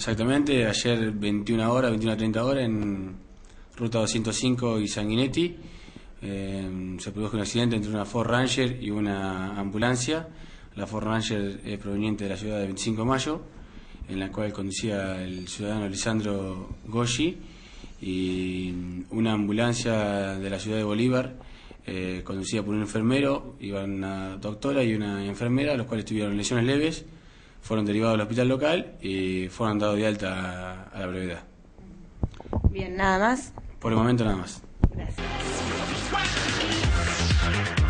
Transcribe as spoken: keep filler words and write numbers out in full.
Exactamente, ayer veintiuna horas, veintiuna a treinta horas en ruta doscientos cinco y Sanguinetti eh, se produjo un accidente entre una Ford Ranger y una ambulancia. La Ford Ranger es proveniente de la ciudad de veinticinco de mayo, en la cual conducía el ciudadano Lisandro Goschi, y una ambulancia de la ciudad de Bolívar eh, conducida por un enfermero. Iban una doctora y una enfermera, los cuales tuvieron lesiones leves, fueron derivados al hospital local y fueron dados de alta a, a la brevedad. Bien, ¿nada más? Por el momento nada más. Gracias.